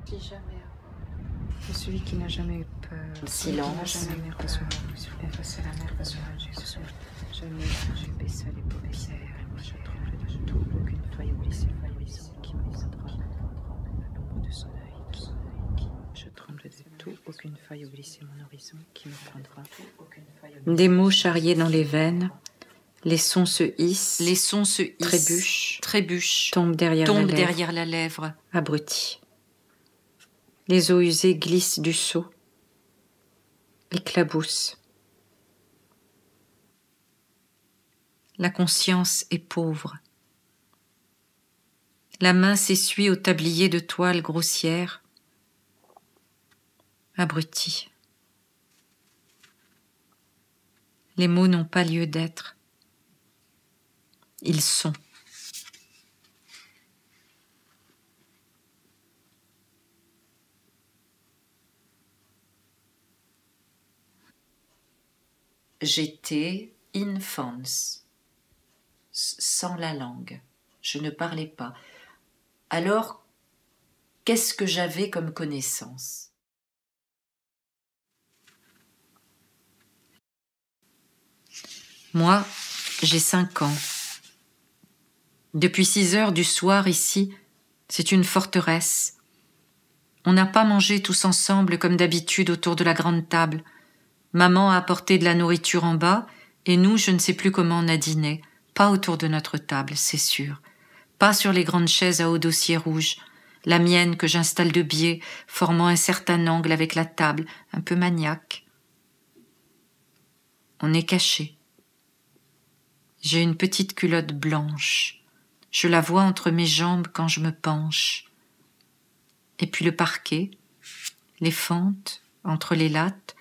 dis jamais avoir. Celui qui n'a jamais eu peur. Silence. Jamais eu peur. Effacer la mer, jamais je baissa les paupières. Et moi je tremble de tout. Aucune faille glissée, qui me prendra à l'ombre de son œil. Je tremble de tout. Aucune faille glissée mon horizon qui me prendra. Des mots charriés dans les veines. Les sons se hissent, trébuchent, tombent derrière la lèvre, abrutis. Les eaux usées glissent du seau, éclaboussent. La conscience est pauvre. La main s'essuie au tablier de toile grossière, abrutie. Les mots n'ont pas lieu d'être. Ils sont. J'étais infans, sans la langue. Je ne parlais pas. Alors, qu'est-ce que j'avais comme connaissance? Moi, j'ai 5 ans. Depuis 6 heures du soir, ici, c'est une forteresse. On n'a pas mangé tous ensemble comme d'habitude autour de la grande table. Maman a apporté de la nourriture en bas, et nous, je ne sais plus comment on a dîné. Pas autour de notre table, c'est sûr. Pas sur les grandes chaises à haut dossier rouge. La mienne que j'installe de biais, formant un certain angle avec la table, un peu maniaque. On est caché. J'ai une petite culotte blanche. Je la vois entre mes jambes quand je me penche. Et puis le parquet, les fentes, entre les lattes.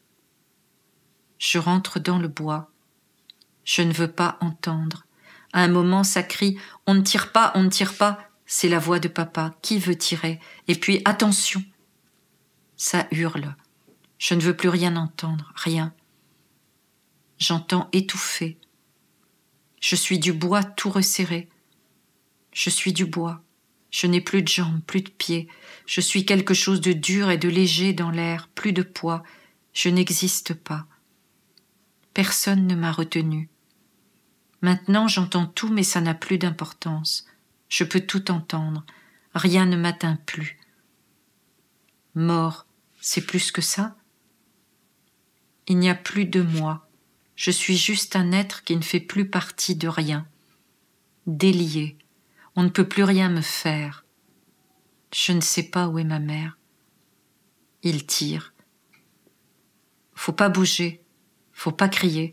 Je rentre dans le bois. Je ne veux pas entendre. À un moment, ça crie « On ne tire pas, on ne tire pas !» C'est la voix de papa. Qui veut tirer? Et puis « Attention !» Ça hurle. Je ne veux plus rien entendre, rien. J'entends étouffer. Je suis du bois tout resserré. Je suis du bois. Je n'ai plus de jambes, plus de pieds. Je suis quelque chose de dur et de léger dans l'air, plus de poids. Je n'existe pas. Personne ne m'a retenu. Maintenant, j'entends tout, mais ça n'a plus d'importance. Je peux tout entendre. Rien ne m'atteint plus. Mort, c'est plus que ça? Il n'y a plus de moi. Je suis juste un être qui ne fait plus partie de rien. Délié. On ne peut plus rien me faire. Je ne sais pas où est ma mère. Il tire. Faut pas bouger. Faut pas crier.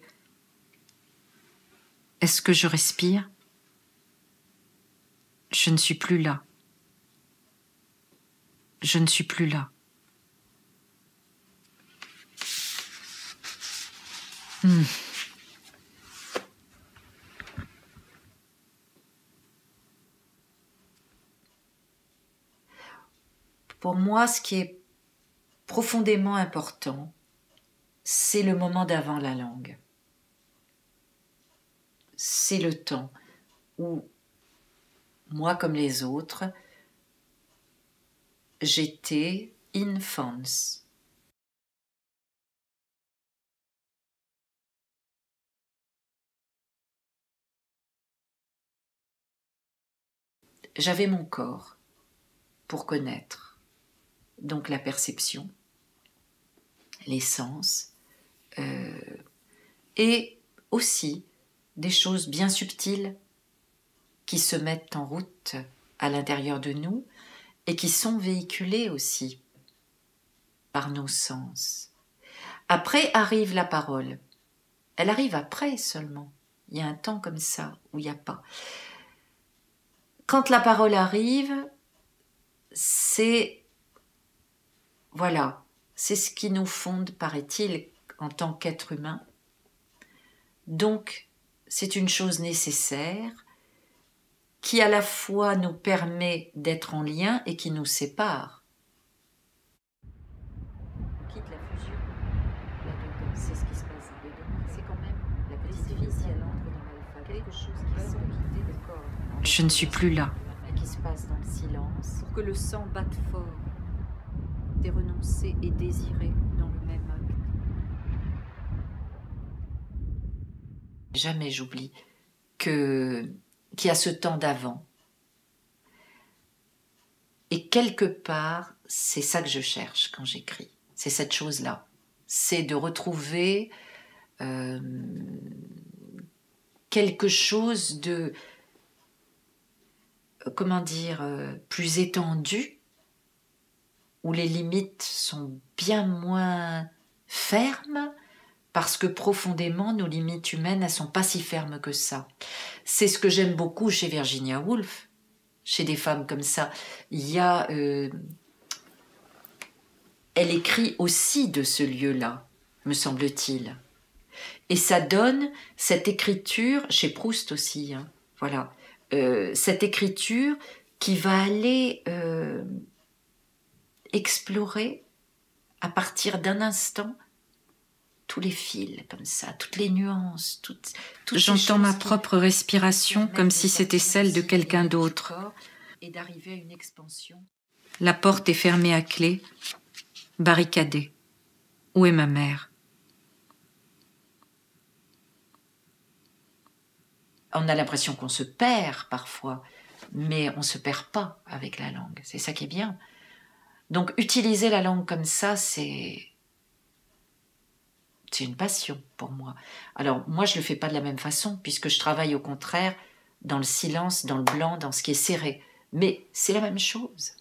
Est-ce que je respire? Je ne suis plus là. Je ne suis plus là. Pour moi, ce qui est profondément important, c'est le moment d'avant la langue. C'est le temps où, moi comme les autres, j'étais infans. J'avais mon corps pour connaître, donc la perception, les sens, et aussi des choses bien subtiles qui se mettent en route à l'intérieur de nous et qui sont véhiculées aussi par nos sens. Après arrive la parole. Elle arrive après seulement. Il y a un temps comme ça où il n'y a pas. Quand la parole arrive, c'est ce qui nous fonde, paraît-il, en tant qu'être humain. Donc, c'est une chose nécessaire qui à la fois nous permet d'être en lien et qui nous sépare. On quitte la fusion, là-dedans, c'est ce qui se passe dans les deux. C'est quand même la petite fille, si elle entre dans l'alpha, quelque chose qui va quitter le corps. Je ne suis plus là. Qui se passe dans le silence. Pour que le sang batte fort. penser et désirer dans le même acte. Jamais j'oublie qu'il y a ce temps d'avant. Et quelque part, c'est ça que je cherche quand j'écris. C'est cette chose-là. C'est de retrouver quelque chose de, comment dire, plus étendu, où les limites sont bien moins fermes, parce que profondément, nos limites humaines, elles ne sont pas si fermes que ça. C'est ce que j'aime beaucoup chez Virginia Woolf, chez des femmes comme ça. Il y a... elle écrit aussi de ce lieu-là, me semble-t-il. Et ça donne cette écriture, chez Proust aussi, hein, voilà, cette écriture qui va aller explorer à partir d'un instant tous les fils comme ça, toutes les nuances, toutes j'entends ma propre respiration comme si c'était celle de quelqu'un d'autre. Et d'arriver à une expansion. La porte est fermée à clé, barricadée. Où est ma mère? On a l'impression qu'on se perd parfois, mais on ne se perd pas avec la langue. C'est ça qui est bien. Donc utiliser la langue comme ça, c'est une passion pour moi. Alors moi, je ne le fais pas de la même façon, puisque je travaille au contraire dans le silence, dans le blanc, dans ce qui est serré. Mais c'est la même chose.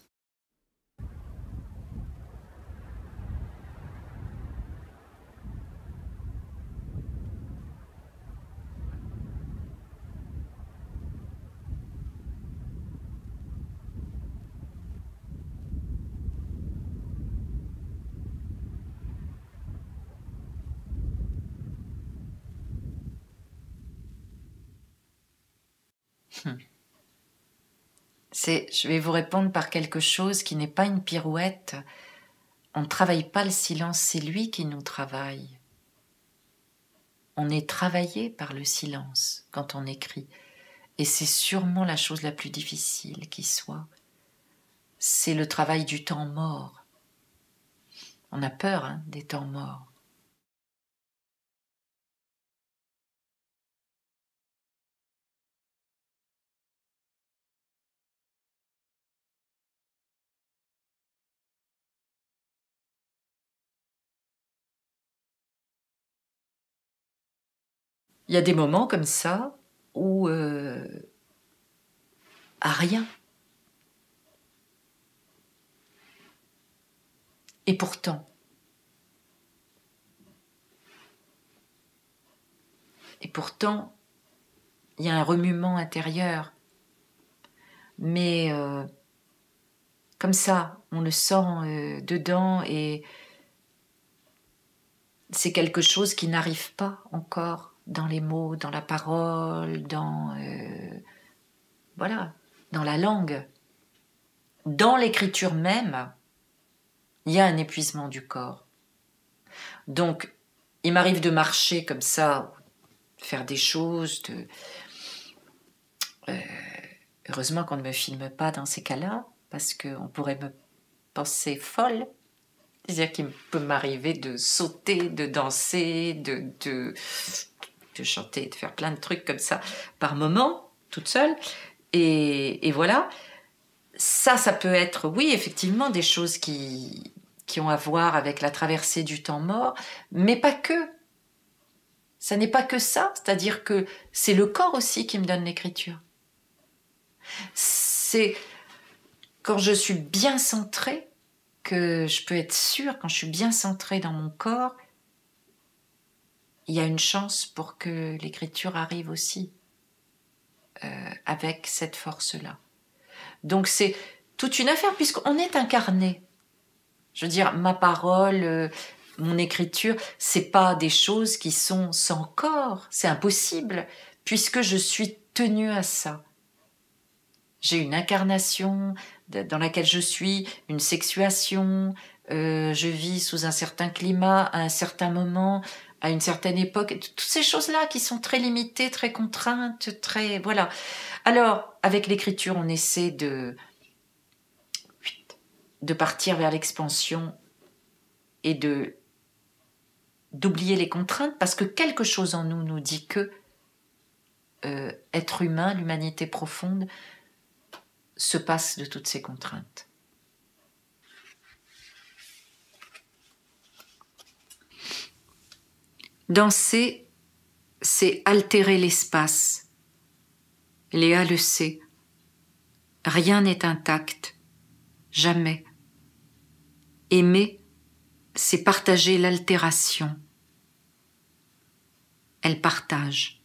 Je vais vous répondre par quelque chose qui n'est pas une pirouette. On ne travaille pas le silence, c'est lui qui nous travaille. On est travaillé par le silence quand on écrit. Et c'est sûrement la chose la plus difficile qui soit. C'est le travail du temps mort. On a peur, hein, des temps morts. Il y a des moments comme ça où à rien. Et pourtant, il y a un remuement intérieur. Mais comme ça, on le sent dedans et c'est quelque chose qui n'arrive pas encore dans les mots, dans la parole, dans dans la langue. Dans l'écriture même, il y a un épuisement du corps. Donc, il m'arrive de marcher comme ça, faire des choses, heureusement qu'on ne me filme pas dans ces cas-là, parce qu'on pourrait me penser folle. C'est-à-dire qu'il peut m'arriver de sauter, de danser, de chanter, de faire plein de trucs comme ça par moment, toute seule. Et voilà. Ça peut être, oui, effectivement, des choses qui ont à voir avec la traversée du temps mort, mais pas que. Ça n'est pas que ça, c'est-à-dire que c'est le corps aussi qui me donne l'écriture. C'est quand je suis bien centrée, que je peux être sûre, quand je suis bien centrée dans mon corps, il y a une chance pour que l'écriture arrive aussi avec cette force-là. Donc c'est toute une affaire, puisqu'on est incarné. Je veux dire, ma parole, mon écriture, c'est pas des choses qui sont sans corps, c'est impossible, puisque je suis tenue à ça. J'ai une incarnation dans laquelle je suis, une sexuation, je vis sous un certain climat, à un certain moment, à une certaine époque, toutes ces choses-là qui sont très limitées, très contraintes, très... Voilà. Alors, avec l'écriture, on essaie de partir vers l'expansion et d'oublier les contraintes, parce que quelque chose en nous nous dit que être humain, l'humanité profonde, se passe de toutes ces contraintes. Danser, c'est altérer l'espace. Léa le sait. Rien n'est intact. Jamais. Aimer, c'est partager l'altération. Elle partage.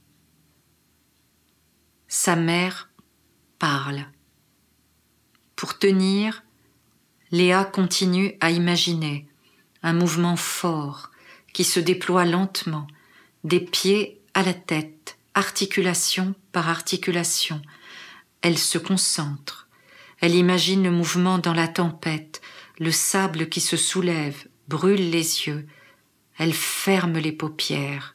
Sa mère parle. Pour tenir, Léa continue à imaginer un mouvement fort qui se déploie lentement, des pieds à la tête, articulation par articulation. Elle se concentre. Elle imagine le mouvement dans la tempête, le sable qui se soulève, brûle les yeux. Elle ferme les paupières.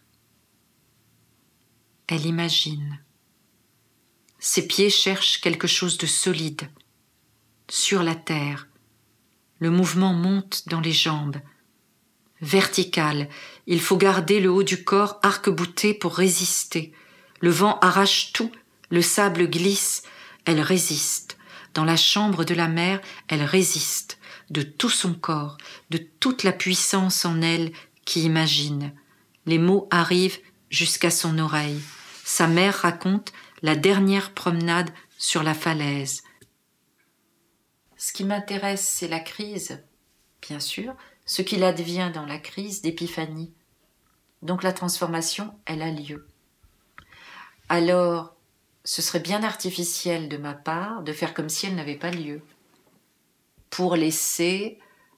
Elle imagine. Ses pieds cherchent quelque chose de solide. Sur la terre, le mouvement monte dans les jambes. Vertical, il faut garder le haut du corps arc-bouté pour résister. Le vent arrache tout, le sable glisse, elle résiste. Dans la chambre de la mer, elle résiste, de tout son corps, de toute la puissance en elle qui imagine. Les mots arrivent jusqu'à son oreille. Sa mère raconte la dernière promenade sur la falaise. Ce qui m'intéresse, c'est la crise, bien sûr, ce qu'il advient dans la crise d'épiphanie. Donc la transformation, elle a lieu. Alors, ce serait bien artificiel de ma part de faire comme si elle n'avait pas lieu, pour laisser,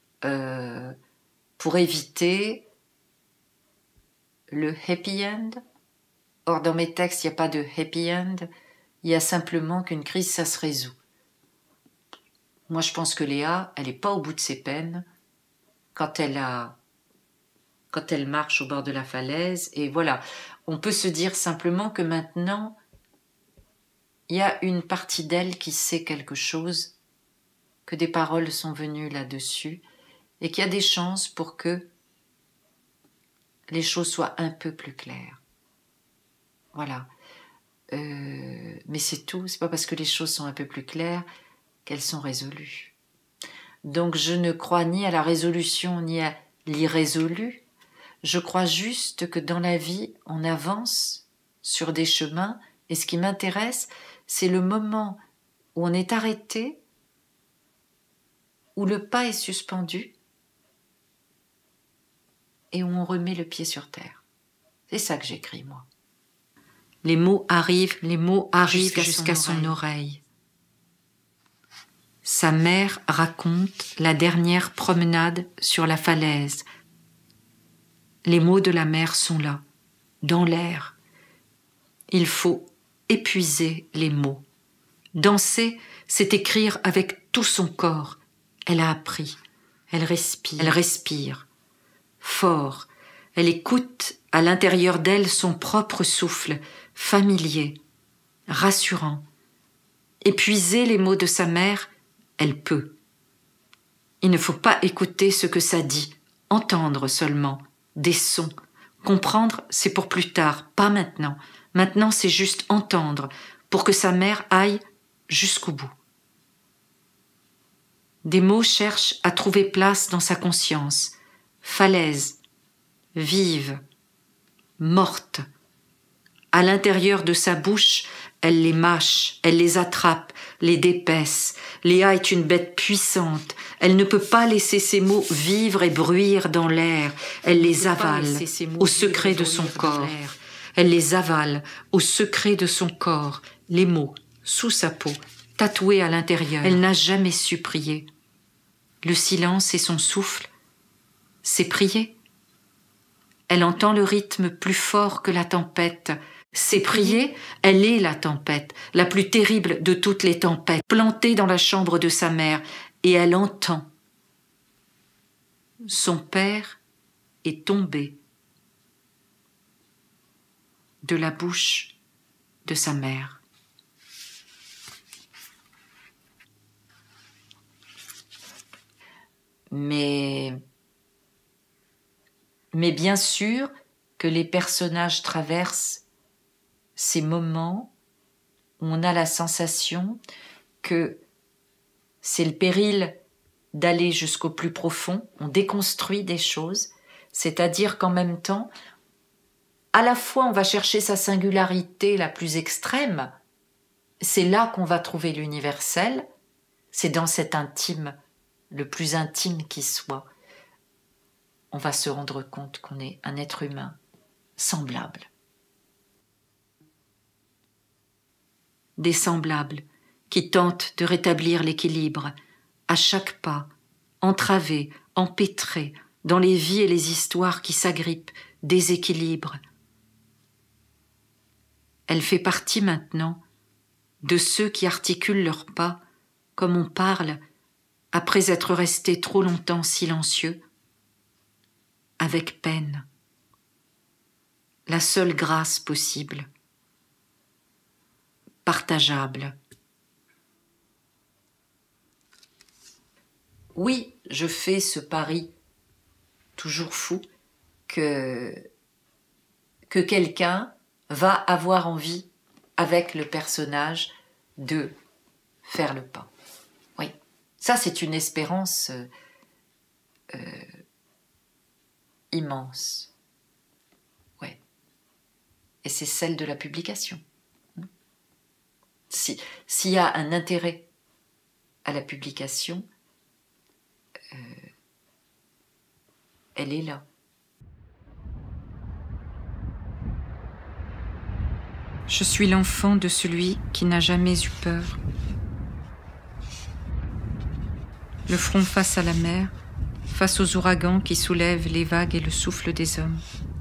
pour éviter le happy end. Or, dans mes textes, il n'y a pas de happy end, il y a simplement qu'une crise, ça se résout. Moi, je pense que Léa, elle n'est pas au bout de ses peines quand elle marche au bord de la falaise. Et voilà, on peut se dire simplement que maintenant, il y a une partie d'elle qui sait quelque chose, que des paroles sont venues là-dessus, et qu'il y a des chances pour que les choses soient un peu plus claires. Voilà. Mais c'est tout, c'est pas parce que les choses sont un peu plus claires qu'elles sont résolues. Donc je ne crois ni à la résolution ni à l'irrésolu. Je crois juste que dans la vie, on avance sur des chemins, et ce qui m'intéresse, c'est le moment où on est arrêté, où le pas est suspendu, et où on remet le pied sur terre. C'est ça que j'écris, moi. Les mots arrivent jusqu'à son oreille. Sa mère raconte la dernière promenade sur la falaise. Les mots de la mère sont là, dans l'air. Il faut épuiser les mots. Danser, c'est écrire avec tout son corps. Elle a appris. Elle respire. Fort. Elle écoute à l'intérieur d'elle son propre souffle, familier, rassurant. Épuiser les mots de sa mère, elle peut. Il ne faut pas écouter ce que ça dit, entendre seulement, des sons. Comprendre, c'est pour plus tard, pas maintenant. Maintenant, c'est juste entendre, pour que sa mère aille jusqu'au bout. Des mots cherchent à trouver place dans sa conscience. Falaise, vive, morte. À l'intérieur de sa bouche, elle les mâche, elle les attrape, les dépaisse. Léa est une bête puissante. Elle ne peut pas laisser ses mots vivre et bruire dans l'air. Elle les avale au secret de son corps. Elle les avale au secret de son corps. Les mots, sous sa peau, tatoués à l'intérieur. Elle n'a jamais su prier. Le silence et son souffle, c'est prier. Elle entend le rythme plus fort que la tempête. C'est prier, elle est la tempête, la plus terrible de toutes les tempêtes, plantée dans la chambre de sa mère, et elle entend. Son père est tombé de la bouche de sa mère. Mais Mais bien sûr que les personnages traversent ces moments où on a la sensation que c'est le péril d'aller jusqu'au plus profond, on déconstruit des choses, c'est-à-dire qu'en même temps, à la fois on va chercher sa singularité la plus extrême, c'est là qu'on va trouver l'universel, c'est dans cet intime, le plus intime qui soit. On va se rendre compte qu'on est un être humain semblable. Des semblables qui tentent de rétablir l'équilibre, à chaque pas, entravés, empêtrés, dans les vies et les histoires qui s'agrippent, déséquilibrent. Elle fait partie maintenant de ceux qui articulent leurs pas comme on parle après être resté trop longtemps silencieux, avec peine, la seule grâce possible, partageable. Oui, je fais ce pari toujours fou que quelqu'un va avoir envie, avec le personnage, de faire le pas. Oui, ça c'est une espérance immense. Ouais. Et c'est celle de la publication. S'il y a un intérêt à la publication, elle est là. Je suis l'enfant de celui qui n'a jamais eu peur. Le front face à la mer, face aux ouragans qui soulèvent les vagues et le souffle des hommes.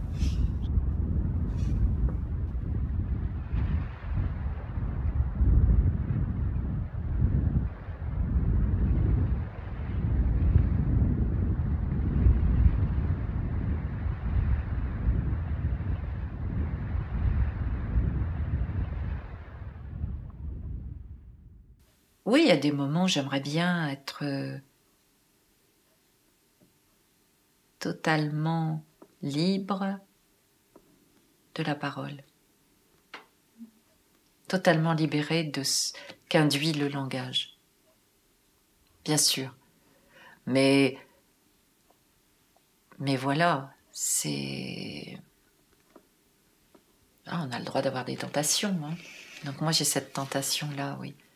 Oui, il y a des moments où j'aimerais bien être totalement libre de la parole, totalement libérée de ce qu'induit le langage. Bien sûr. Mais voilà, c'est... Ah, on a le droit d'avoir des tentations, hein. Donc moi j'ai cette tentation-là, oui.